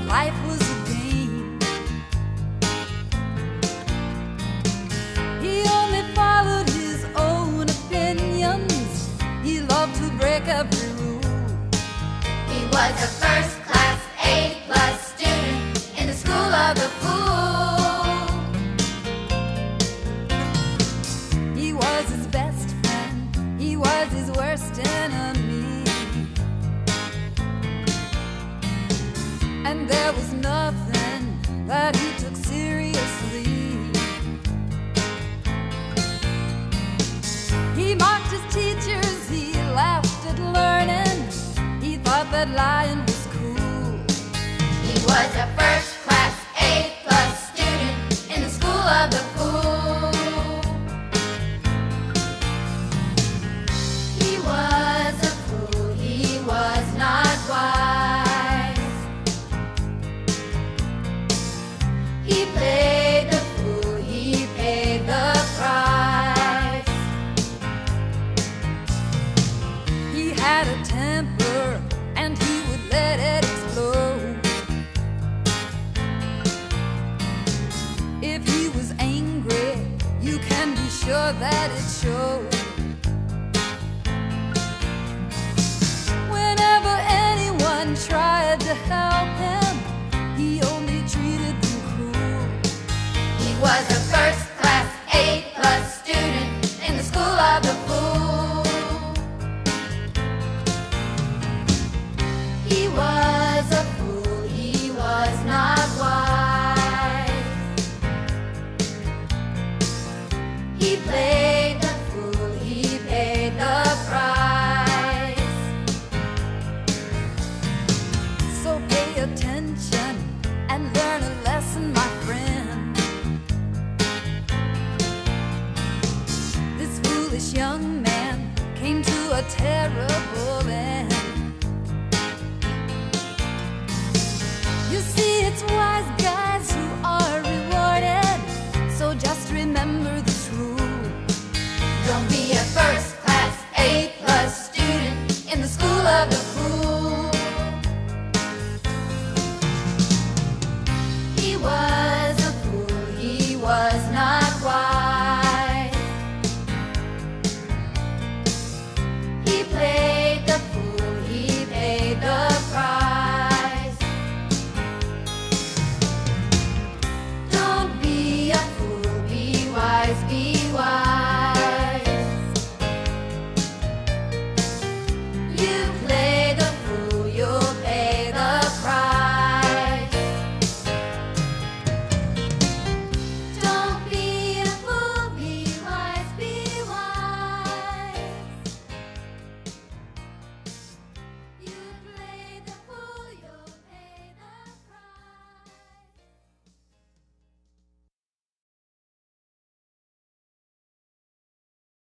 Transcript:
life was a game. He only followed his own opinions. He loved to break every rule. He was a first-class A+ student in the school of the fool. He was his best friend, he was his worst enemy. And there was nothing that he took seriously. He mocked his teachers, he laughed at learning. He thought that lying was cool. He was a first-class A+ student in the school of the fool. He was a fool, he was not wise. He played the fool, he paid the price. He had a temper and he would let it explode. If he was angry, you can be sure that it showed. Whenever anyone tried to help him, he only treated them cruel. He was a first-class A+ student in the school of the fool. He was a fool, he was not wise. He played the fool, he paid the price. So pay attention and learn a lesson, my friend. This foolish young man came to a terrible end.